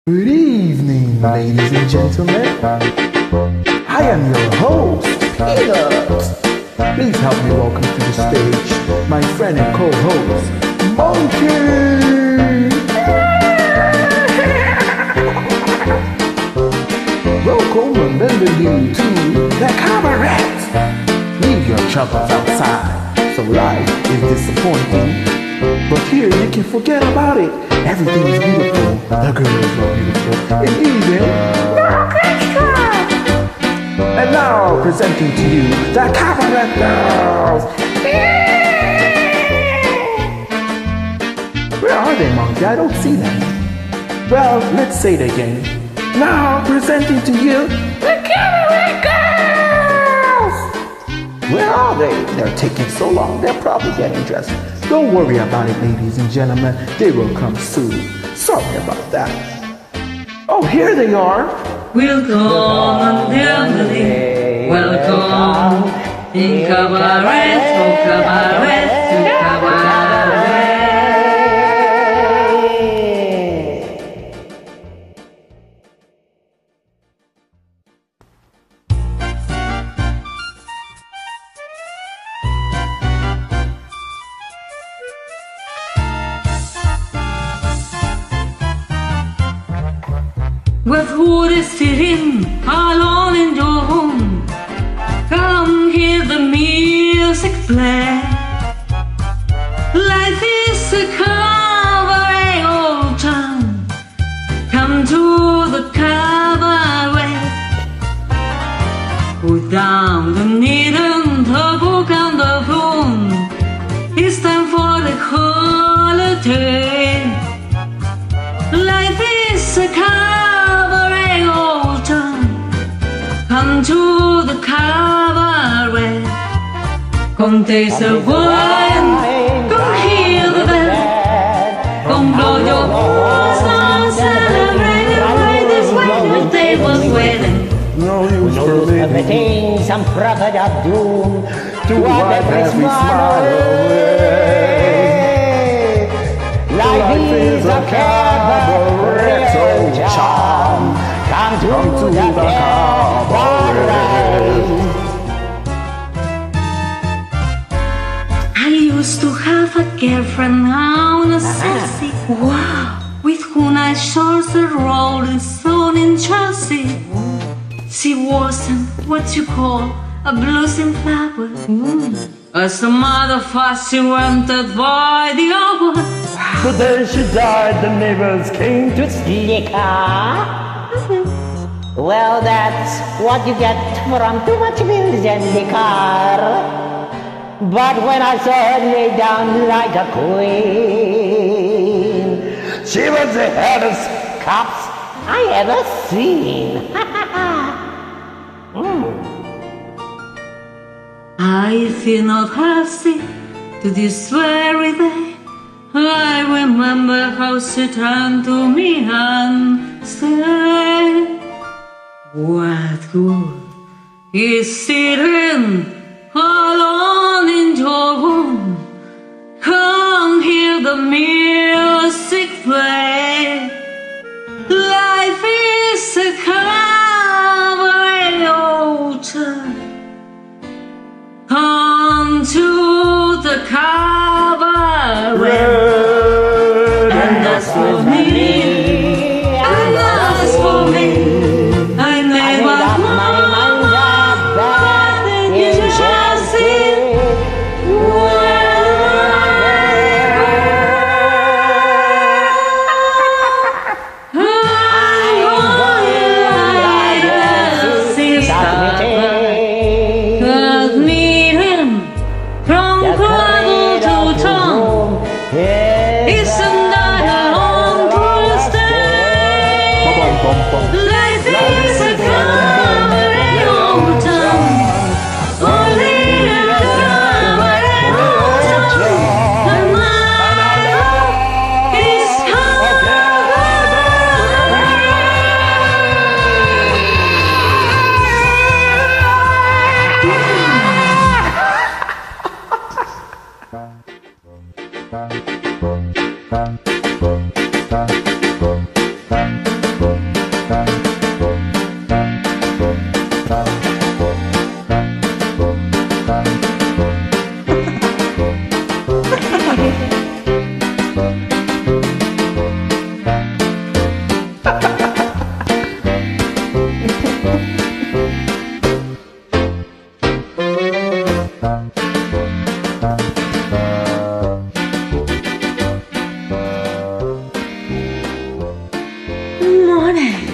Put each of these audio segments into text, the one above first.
Good evening, ladies and gentlemen. I am your host, Peanut. Please help me welcome to the stage my friend and co-host, Monkey. Welcome and bend you to the Cabaret. Leave your troubles outside, so life is disappointing. But here you can forget about it. Everything is beautiful. The girls are beautiful. And even the orchestra. And now presenting to you the Cabaret Girls. Where are they, Monkey? I don't see them. Well, let's say it again. Now presenting to you the Cabaret Girls. Where are they? They're taking so long. They're probably getting dressed. Don't worry about it, ladies and gentlemen. They will come soon. Sorry about that. Oh, here they are. Welcome, Medley. Welcome in Cabaret, from Cabaret to Cabaret. With who is sitting alone in your home? Come hear the music play. Life is a cabaret, old town. Come to the cabaret. Put down the needle, the book and the phone. It's time for the holiday. Life is a cabaret, old town. Come to the cabaret. Come taste the wine. Come hear the band. Come blow your horns and celebrate the way this way your day was waiting. No use for permitting some prophet of doom to wipe every smile away. Life is a cabaret, so charm. Come to the cabaret. I used to have a girlfriend, now a sassy. Wow, with whom I showed the Rolling Stone in Chelsea. She wasn't what you call a blossoming flower. As a mother fast she wanted by the hour. But then she died, the neighbors came to slick her. Well, that's what you get from too much bills and liquor. But when I saw her lay down like a queen, she was the hardest cops I ever seen. I feel not happy to this very day. I remember how she turned to me and said, what good is sitting alone in your room? Come hear the music play. Life is a cabaret, old time. Come to the cabaret. And that's for me. And that's for me. I never mind that you just see. Life is a cabaret, old town. Only a cabaret, old town. And now it's cabaret.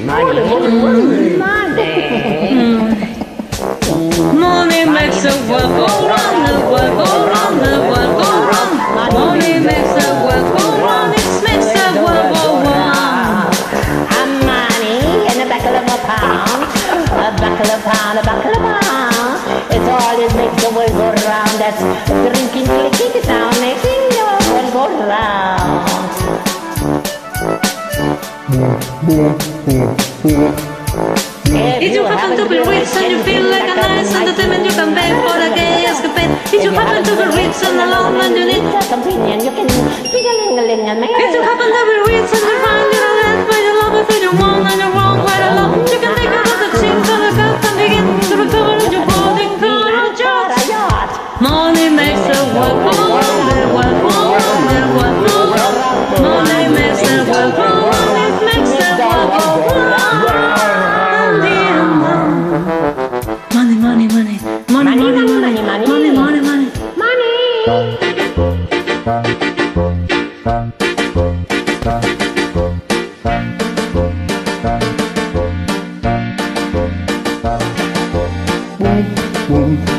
Money makes the world go round, the world go round, the world go round. Money makes the world go round, it makes the world go round. Money in a buckle of a pound, a buckle of pound, a buckle of pound. It's all it makes the world go round. That's drinking, clicking sound, making the world go round. If you happen to be rich and you feel like a nice entertainment, you can pay for the gay escapade. If you happen to be rich and alone and you need a companion, you can ding-a-ling-a-ling and make If you happen to be rich and you find you don't have where you love it, so you want and you're wrong quite a lot, you can take out the chicks on the cup and begin to recover and you're boarding for a yacht. Money makes the world go round, the world go round, the world go round. Money makes the world go round, it makes the world go round. Money, money, money, money, money, money, money, money, money, Boom, boom.